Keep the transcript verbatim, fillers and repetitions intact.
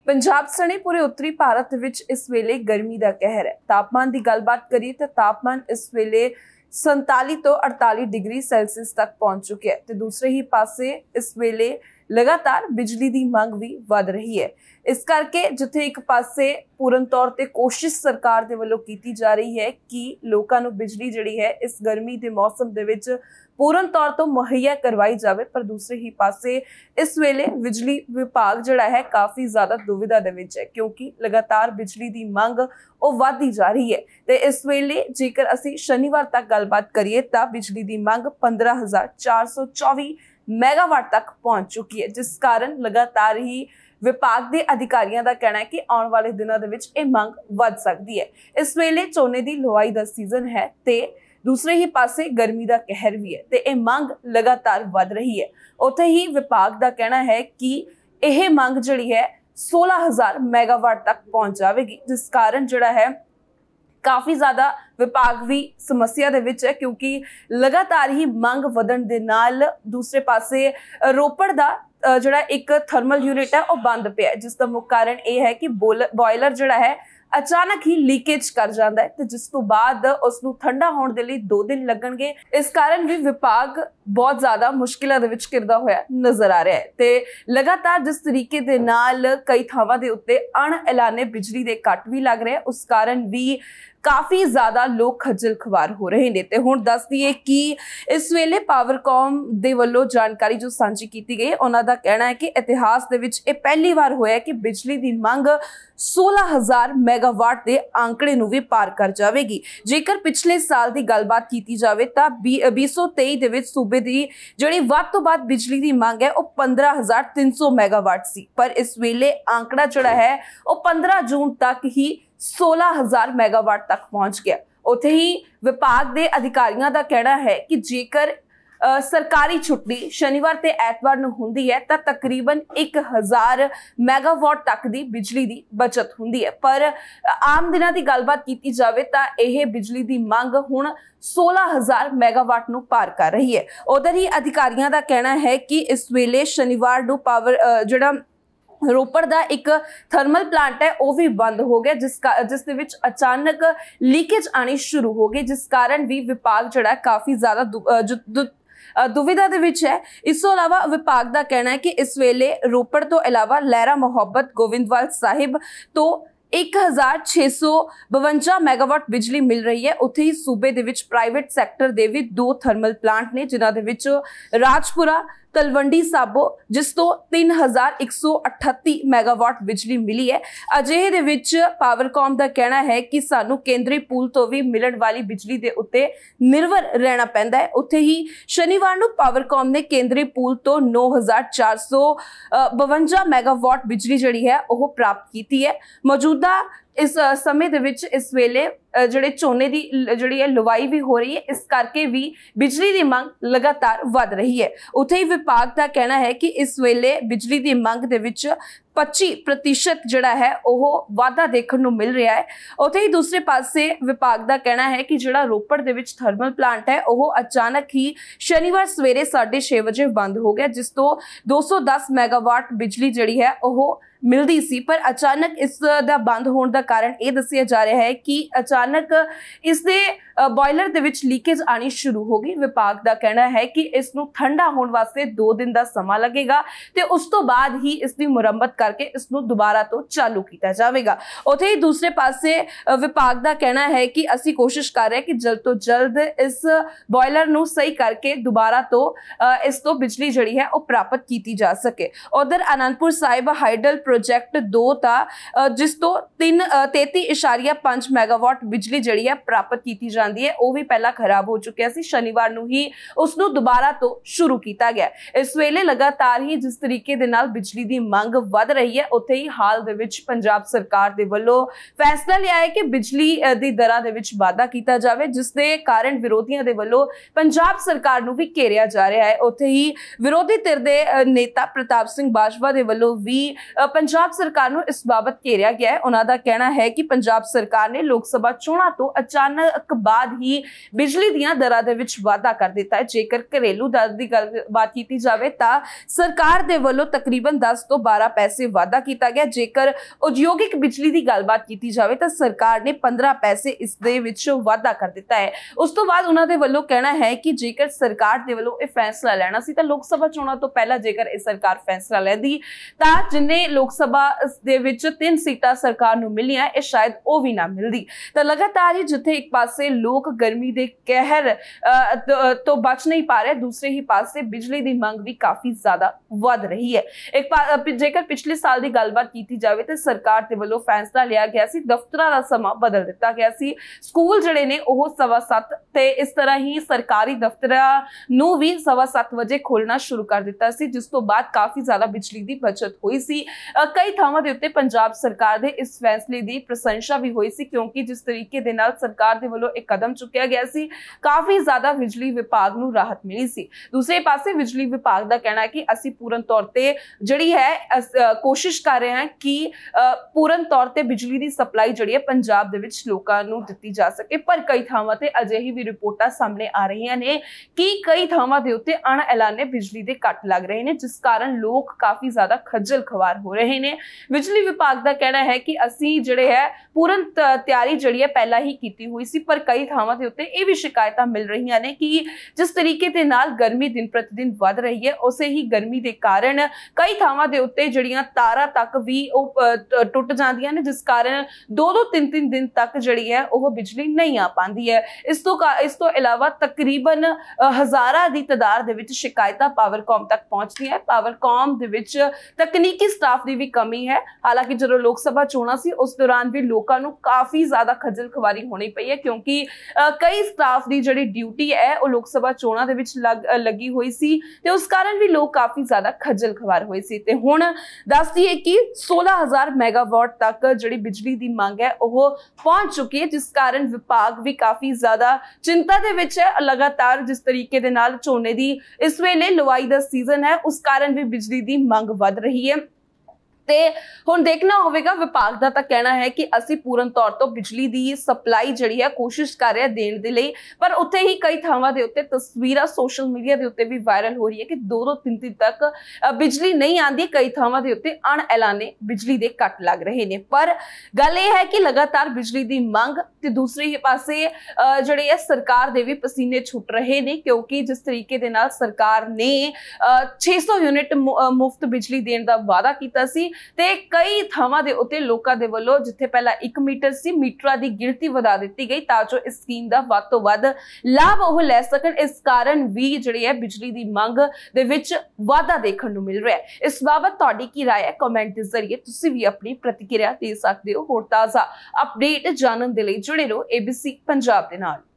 पंजाब सने पूरे उत्तरी भारत विच इस वेले गर्मी का कहर है। तापमान की गलबात करिए तो तापमान इस वेले संताली तो अड़ताली डिग्री सैल्सियस तक पहुंच चुके हैं। तो दूसरे ही पासे इस वेले लगातार बिजली की मंग भी वध रही है। इस करके जिथे एक पासे पूर्ण तौर पर कोशिश सरकार दे वल्लों की जा रही है कि लोगों को बिजली जिहड़ी है इस गर्मी के मौसम दे विच पूर्ण तौर तो मुहैया करवाई जाए, पर दूसरे ही पासे इस वेले बिजली विभाग जिहड़ा है काफ़ी ज़्यादा दुविधा दे विच है, क्योंकि लगातार बिजली की मंग वो वधदी जा रही है। तो इस वेले जेकर असी शनिवार तक गलबात करिए तो बिजली की मंग पंद्रह हज़ार चार सौ चौबी मैगावाट तक पहुंच चुकी है, जिस कारण लगातार ही विभाग के अधिकारियों का कहना है कि आने वाले दिनों के विच ये मंग वध सकती है। इस वेले झोने की लुआई का सीजन है ते दूसरे ही पासे गर्मी का कहर भी है, तो यह मंग लगातार वध रही है। उत्थे ही विभाग का कहना है कि यह मंग जिहड़ी है सोलह हज़ार मैगावाट तक पहुंच जाएगी, जिस कारण जिहड़ा है काफ़ी ज़्यादा विभाग भी समस्या दे विच है, क्योंकि लगातार ही मंग वधन दे नाल दूसरे पासे रोपड़ दा जिहड़ा एक थर्मल यूनिट है वह बंद पिया, जिसका मुख्य कारण यह है कि बॉयलर जिहड़ा है अचानक ही लीकेज कर जाता है, तो जिस तो बाद उसनू ठंडा होने के लिए दो दिन लगणगे। इस कारण भी विभाग बहुत ज्यादा मुश्किलों दे विच घिरदा होया नजर आ रहा है। तो लगातार जिस तरीके दे नाल कई थावां दे उत्ते अण ऐलाने बिजली के कट भी लग रहे हैं, उस कारण भी काफ़ी ज़्यादा लोग खज्जल खवार हो रहे हैं। तो हुण दस दईए कि इस वेले पावरकॉम दे वल्लों जानकारी जो सांझी की गई, उन्हां दा कहना है कि इतिहास दे विच ये पहली बार होया कि बिजली की मंग सोलह हज़ार मैगावाट के आंकड़े नूं भी पार कर जाएगी। जेकर पिछले साल की गलबात की जाए तो बीस सौ तेई दे विच सूबे की जिहड़ी वध तों वध बिजली की मंग है वह पंद्रह हज़ार तीन सौ मैगावाट सी, पर इस वेले आंकड़ा जिहड़ा है वह पंद्रह जून तक ही सोलह हज़ार मैगावाट तक पहुंच गया। उत्थे ही विभाग के अधिकारियों का कहना है कि जेकर आ, सरकारी छुट्टी शनिवार ते एतवार नूं हुंदी है तो तकरीबन एक हज़ार मैगावाट तक की बिजली की बचत हुंदी है, पर आम दिनों की गलबात की जाए तो यह बिजली की मंग हुण सोलह हज़ार मैगावाट नूं पार कर रही है। उधर ही अधिकारियों का कहना है कि इस वेले शनिवार नूं पावर जिहड़ा रोपड़ का एक थर्मल प्लांट है वह भी बंद हो गया, जिस जिस दे विच अचानक लीकेज आनी शुरू हो गई, जिस कारण भी विभाग जिहड़ा काफ़ी ज़्यादा दु, दु, दु, दुविधा दे विच है। इस तो इलावा विभाग का कहना है कि इस वेले रोपड़ तो इलावा लहरा मुहब्बत गोविंदवाल साहिब तो एक हज़ार छे सौ बवंजा मैगावाट बिजली मिल रही है। उत्थे ही सूबे दे विच प्राइवेट सैक्टर दे भी दो थर्मल प्लांट ने, जिन्हां दे विच राजपुरा तलवंडी साबो जिस तो तीन हज़ार एक सौ अठत्ती मैगावाट बिजली मिली है। अजिहे दे विच पावरकॉम का कहना है कि सानू केंद्री पूल तो भी मिलण वाली बिजली के उत्ते निर्भर रहना पैंदा है। उत्थे ही शनिवार नूं पावरकॉम ने केंद्री पूल तो नौ हज़ार चार सौ बवंजा मैगावाट बिजली जिहड़ी है वह प्राप्त की है। मौजूदा इस समय दे विच इस वेले जिहड़े झोने की जिहड़ी है लुवाई भी हो रही है, इस करके भी बिजली की मंग लगातार वध रही है। उत्थे ही विभाग का कहना है कि इस वेले बिजली की मंग दे विच पच्ची प्रतिशत जिहड़ा है वह वाधा देखने को मिल रहा है। उत्थे ही दूसरे पासे विभाग का कहना है कि जिहड़ा रोपड़ दे विच थर्मल प्लांट है वह अचानक ही शनिवार सवेरे साढ़े छे बजे बंद हो गया, जिस तो दो सौ दस मैगावाट बिजली जिहड़ी है वह मिलती सी, पर अचानक इस दा बंद होने का कारण यह दसिया जा रहा है कि अचानक इसके बॉयलर दे विच लीकेज आनी शुरू हो गई। विभाग का कहना है कि इसनूं ठंडा होने वास्ते दो दिन का समा लगेगा ते उस तो बाद ही इसकी मुरम्मत करके इसनूं दोबारा तो चालू किया जाएगा। उत्थे ही दूसरे पासे विभाग का कहना है कि असी कोशिश कर रहे हैं कि जल्द तो जल्द इस बॉयलर नूं सही करके दोबारा तो इस तो बिजली जिहड़ी है वह प्राप्त की जा सके। उधर आनंदपुर साहिब हाइडल प्रोजेक्ट दो था जिस तो तीन तेती इशारिया पांच मैगावाट बिजली जिहड़ी है प्राप्त की जाती है, वह भी पहला खराब हो चुकिया सी। शनिवार नूं ही उसनूं दोबारा तो शुरू किया गया। इस वेले लगातार ही जिस तरीके दे नाल बिजली की मंग वध रही है, उत्थे ही हाल दे विच पंजाब सरकार दे वल्लों फैसला लिया है कि बिजली दी दरां दे विच वाधा किया जाए, जिस दे कारण विरोधियों दे वल्लों पंजाब सरकार नूं भी घेरिया जा रहा है। उत्थे ही विरोधी धिर दे नेता प्रताप सिंह बाजवा दे वल्लों भी पंजाब सरकार नूं इस बाबत घेरिया गया है। उन्हां दा कहना है कि पंजाब सरकार ने लोक सभा चोणां तो अचानक बाद ਬਾਅਦ ਹੀ ਬਿਜਲੀ ਦੀਆਂ ਦਰਾਂ ਦੇ ਵਿੱਚ ਵਾਧਾ ਕਰ ਦਿੱਤਾ ਹੈ। ਜੇਕਰ ਘरेलू ਦਰ ਦੀ ਗੱਲਬਾਤ ਕੀਤੀ ਜਾਵੇ ਤਾਂ ਸਰਕਾਰ ਦੇ ਵੱਲੋਂ ਤਕਰੀਬਨ दस ਤੋਂ बारह ਪੈਸੇ ਵਾਧਾ ਕੀਤਾ ਗਿਆ। ਜੇਕਰ ਉਦਯੋਗਿਕ ਬਿਜਲੀ ਦੀ ਗੱਲਬਾਤ ਕੀਤੀ ਜਾਵੇ ਤਾਂ ਸਰਕਾਰ ਨੇ पंद्रह ਪੈਸੇ ਇਸ ਦੇ ਵਿੱਚ ਵਾਧਾ ਕਰ ਦਿੱਤਾ ਹੈ। ਉਸ ਤੋਂ ਬਾਅਦ ਉਹਨਾਂ ਦੇ ਵੱਲੋਂ ਕਹਿਣਾ ਹੈ ਕਿ ਜੇਕਰ ਸਰਕਾਰ ਦੇ ਵੱਲੋਂ ਇਹ ਫੈਸਲਾ ਲੈਣਾ ਸੀ ਤਾਂ ਲੋਕ ਸਭਾ ਚੋਣਾਂ ਤੋਂ ਪਹਿਲਾਂ ਜੇਕਰ ਇਹ ਸਰਕਾਰ ਫੈਸਲਾ ਲੈਂਦੀ ਤਾਂ ਜਿੰਨੇ ਲੋਕ ਸਭਾ ਦੇ ਵਿੱਚ ਤਿੰਨ ਸੀਟਾਂ ਸਰਕਾਰ ਨੂੰ ਮਿਲੀਆਂ ਇਹ ਸ਼ਾਇਦ ਉਹ ਵੀ ਨਾ ਮਿਲਦੀ। ਤਾਂ ਲਗਾਤਾਰ ਹੀ ਜਿੱਥੇ ਇੱਕ ਪਾਸੇ ਲੋਕ ਗਰਮੀ ਦੇ ਕਹਿਰ ਤੋਂ ਬਚ ਨਹੀਂ ਪਾ ਰਹੇ, ਦੂਸਰੇ ਹੀ ਪਾਸੇ ਬਿਜਲੀ ਦੀ ਮੰਗ ਵੀ ਕਾਫੀ ਜ਼ਿਆਦਾ ਵੱਧ ਰਹੀ ਹੈ। ਇੱਕ ਜੇਕਰ ਪਿਛਲੇ ਸਾਲ ਦੀ ਗੱਲਬਾਤ ਕੀਤੀ ਜਾਵੇ ਤਾਂ ਸਰਕਾਰ ਦੇ ਵੱਲੋਂ ਫੈਸਲਾ ਲਿਆ ਗਿਆ ਸੀ, ਦਫ਼ਤਰਾਂ ਦਾ ਸਮਾਂ ਬਦਲ ਦਿੱਤਾ ਗਿਆ ਸੀ, ਸਕੂਲ ਜਿਹੜੇ ਨੇ ਉਹ ਸਵਾ ਸੱਤ ਤੇ ਇਸ ਤਰ੍ਹਾਂ ਹੀ ਸਰਕਾਰੀ ਦਫ਼ਤਰਾਂ ਨੂੰ ਵੀ ਸਵਾ ਸੱਤ ਵਜੇ ਖੋਲਣਾ ਸ਼ੁਰੂ ਕਰ ਦਿੱਤਾ ਸੀ, ਜਿਸ ਤੋਂ ਬਾਅਦ ਕਾਫੀ ਜ਼ਿਆਦਾ ਬਿਜਲੀ ਦੀ ਬਚਤ ਹੋਈ ਸੀ। ਕਈ ਥਾਵਾਂ ਦੇ ਉੱਤੇ ਪੰਜਾਬ ਸਰਕਾਰ ਦੇ ਇਸ ਫੈਸਲੇ ਦੀ ਪ੍ਰਸ਼ੰਸਾ ਵੀ ਹੋਈ ਸੀ, ਕਿਉਂਕਿ ਜਿਸ ਤਰੀਕੇ ਦੇ ਨਾਲ ਸਰਕਾਰ ਦੇ ਵੱਲੋਂ ਇੱਕ ਕਦਮ ਚੁੱਕਿਆ ਗਿਆ ਸੀ ਕਾਫੀ ਜ਼ਿਆਦਾ ਬਿਜਲੀ ਵਿਭਾਗ ਨੂੰ ਰਾਹਤ ਮਿਲੀ ਸੀ। ਦੂਸਰੇ ਪਾਸੇ ਬਿਜਲੀ ਵਿਭਾਗ ਦਾ ਕਹਿਣਾ ਹੈ ਕਿ ਅਸੀਂ ਪੂਰਨ ਤੌਰ ਤੇ ਜਿਹੜੀ ਹੈ ਕੋਸ਼ਿਸ਼ ਕਰ ਰਹੇ ਹਾਂ ਕਿ ਪੂਰਨ ਤੌਰ ਤੇ ਬਿਜਲੀ ਦੀ ਸਪਲਾਈ ਜਿਹੜੀ ਹੈ ਪੰਜਾਬ ਦੇ ਵਿੱਚ ਲੋਕਾਂ ਨੂੰ ਦਿੱਤੀ ਜਾ ਸਕੇ, ਪਰ ਕਈ ਥਾਵਾਂ ਤੇ ਅਜਿਹੀ ਵੀ ਰਿਪੋਰਟਾਂ ਸਾਹਮਣੇ ਆ ਰਹੀਆਂ ਨੇ ਕਿ ਕਈ ਥਾਵਾਂ ਦੇ ਉੱਤੇ ਅਣ ਐਲਾਨੇ ਬਿਜਲੀ ਦੇ ਕੱਟ ਲੱਗ ਰਹੇ ਨੇ, ਜਿਸ ਕਾਰਨ ਲੋਕ ਕਾਫੀ ਜ਼ਿਆਦਾ ਖੱਜਲ ਖਵਾਰ ਹੋ ਰਹੇ ਨੇ। ਬਿਜਲੀ ਵਿਭਾਗ ਦਾ ਕਹਿਣਾ ਹੈ ਕਿ ਅਸੀਂ ਜਿਹੜੇ ਹੈ ਪੂਰਨ ਤਿਆਰੀ ਜਿਹੜੀ ਹੈ ਪਹਿਲਾਂ ਹੀ ਕੀਤੀ ਹੋਈ ਸੀ, ਪਰ ਕਈ ਥਾਵਾਂ ਦੇ ਉੱਤੇ ਇਹ ਵੀ ਸ਼ਿਕਾਇਤਾਂ ਮਿਲ ਰਹੀਆਂ ਨੇ ਕਿ ਜਿਸ ਤਰੀਕੇ ਦੇ ਨਾਲ ਗਰਮੀ ਦਿਨ ਪ੍ਰਤੀ ਦਿਨ ਵੱਧ ਰਹੀ ਹੈ, ਉਸੇ ਹੀ ਗਰਮੀ ਦੇ ਕਾਰਨ ਕਈ ਥਾਵਾਂ ਦੇ ਉੱਤੇ ਜਿਹੜੀਆਂ ਤਾਰਾਂ ਤੱਕ ਵੀ ਉਹ ਟੁੱਟ ਜਾਂਦੀਆਂ ਨੇ, ਜਿਸ ਕਾਰਨ ਦੋ ਦੋ ਤਿੰਨ ਤਿੰਨ ਦਿਨ ਤੱਕ ਜਿਹੜੀ ਹੈ ਉਹ ਬਿਜਲੀ ਨਹੀਂ ਆ ਪਾਉਂਦੀ ਹੈ। ਇਸ ਤੋਂ ਇਸ ਤੋਂ ਇਲਾਵਾ ਤਕਰੀਬਨ ਹਜ਼ਾਰਾਂ ਦੀ ਤਾਦਾਦ ਦੇ ਵਿੱਚ ਸ਼ਿਕਾਇਤਾਂ ਪਾਵਰਕਾਮ ਤੱਕ ਪਹੁੰਚਦੀਆਂ। ਪਾਵਰਕਾਮ ਦੇ ਵਿੱਚ ਤਕਨੀਕੀ ਸਟਾਫ ਦੀ ਵੀ ਕਮੀ ਹੈ। ਹਾਲਾਂਕਿ ਜਦੋਂ ਲੋਕ ਸਭਾ ਚੋਣਾਂ ਸੀ ਉਸ ਦੌਰਾਨ ਵੀ ਲੋਕਾਂ ਨੂੰ ਕਾਫੀ ਜ਼ਿਆਦਾ ਖੱਜਲ ਖਵਾਰੀ ਹੋਣੀ ਪਈ ਹੈ, ਕਿਉਂਕਿ ਕਈ ਸਟਾਫ ਦੀ ਜਿਹੜੀ ਡਿਊਟੀ ਹੈ ਉਹ ਲੋਕ ਸਭਾ ਚੋਣਾਂ ਦੇ ਵਿੱਚ ਲੱਗੀ ਹੋਈ ਸੀ ਤੇ ਉਸ ਕਾਰਨ ਵੀ ਲੋਕ ਕਾਫੀ ਜ਼ਿਆਦਾ ਖੱਜਲ ਖਵਾਰ ਹੋਏ ਸੀ। ਤੇ ਹੁਣ ਦੱਸਦੀ ਹੈ ਕਿ सोलह हज़ार ਮੈਗਾਵਾਟ ਤੱਕ ਜਿਹੜੀ ਬਿਜਲੀ ਦੀ ਮੰਗ ਹੈ ਉਹ ਪਹੁੰਚ ਚੁੱਕੀ ਹੈ, ਜਿਸ ਕਾਰਨ ਵਿਭਾਗ ਵੀ ਕਾਫੀ ਜ਼ਿਆਦਾ ਚਿੰਤਾ ਦੇ ਵਿੱਚ ਹੈ। ਲਗਾਤਾਰ ਜਿਸ ਤਰੀਕੇ ਦੇ ਨਾਲ ਝੋਨੇ ਦੀ ਇਸ ਵੇਲੇ ਲਵਾਈ ਦਾ ਸੀਜ਼ਨ ਹੈ ਉਸ ਕਾਰਨ ਵੀ ਬਿਜਲੀ ਦੀ ਮੰਗ ਵੱਧ ਰਹੀ ਹੈ ਤੇ ਹੁਣ ਦੇਖਣਾ ਹੋਵੇਗਾ। ਵਿਭਾਗ ਦਾ ਤਾਂ ਕਹਿਣਾ ਹੈ ਕਿ ਅਸੀਂ ਪੂਰਨ ਤੌਰ ਤੋਂ ਬਿਜਲੀ ਦੀ ਸਪਲਾਈ ਜਿਹੜੀ ਹੈ ਕੋਸ਼ਿਸ਼ ਕਰ ਰਹੇ ਹਾਂ ਦੇਣ ਦੇ ਲਈ, ਪਰ ਉੱਥੇ ਹੀ ਕਈ ਥਾਵਾਂ ਦੇ ਉੱਤੇ ਤਸਵੀਰਾਂ ਸੋਸ਼ਲ ਮੀਡੀਆ ਦੇ ਉੱਤੇ ਵੀ ਵਾਇਰਲ ਹੋ ਰਹੀ ਹੈ ਕਿ ਦੋ ਦੋ ਤਿੰਨ ਦਿਨ ਤੱਕ ਬਿਜਲੀ ਨਹੀਂ ਆਉਂਦੀ। ਕਈ ਥਾਵਾਂ ਦੇ ਉੱਤੇ ਅਣ ਐਲਾਨੇ ਬਿਜਲੀ ਦੇ ਕੱਟ ਲੱਗ ਰਹੇ ਨੇ, ਪਰ ਗੱਲ ਇਹ ਹੈ ਕਿ ਲਗਾਤਾਰ ਬਿਜਲੀ ਦੀ ਮੰਗ ਤੇ ਦੂਸਰੇ ਹੀ ਪਾਸੇ ਜਿਹੜੇ ਹੈ ਸਰਕਾਰ ਦੇ ਵੀ ਪਸੀਨੇ ਛੁੱਟ ਰਹੇ ਨੇ, ਕਿਉਂਕਿ ਜਿਸ ਤਰੀਕੇ ਦੇ ਨਾਲ ਸਰਕਾਰ ਨੇ छे सौ ਯੂਨਿਟ ਮੁਫਤ ਬਿਜਲੀ ਦੇਣ ਦਾ ਵਾਅਦਾ ਕੀਤਾ ਸੀ ਤੇ ਕਈ ਥਾਵਾਂ ਦੇ ਉੱਤੇ ਲੋਕਾਂ ਦੇ ਵੱਲੋਂ ਜਿੱਥੇ ਪਹਿਲਾਂ ਇੱਕ ਮੀਟਰ ਸੀ ਮੀਟਰਾਂ ਦੀ ਗਿਣਤੀ ਵਧਾ ਦਿੱਤੀ ਗਈ ਤਾਂ ਜੋ ਇਸ ਸਕੀਮ ਦਾ ਵੱਧ ਤੋਂ ਵੱਧ ਲਾਭ ਉਹ ਲੈ ਸਕਣ। ਇਸ ਕਾਰਨ ਵੀ ਜਿਹੜੀ ਹੈ ਬਿਜਲੀ ਦੀ ਮੰਗ ਦੇ ਵਿੱਚ ਵਾਧਾ ਦੇਖਣ ਨੂੰ ਮਿਲ ਰਿਹਾ ਹੈ। ਇਸ ਬਾਬਤ ਤੁਹਾਡੀ ਕੀ ਰਾਏ ਹੈ? ਕਮੈਂਟ ਦੇ ਜ਼ਰੀਏ ਤੁਸੀਂ ਵੀ ਆਪਣੀ ਪ੍ਰਤੀਕਿਰਿਆ ਦੇ ਸਕਦੇ ਹੋ। ਹੋਰ ਤਾਜ਼ਾ ਅਪਡੇਟ ਜਾਣਨ ਦੇ ਲਈ ਜੁੜੇ ਰਹੋ ਏਬੀਸੀ ਪੰਜਾਬ ਦੇ ਨਾਲ।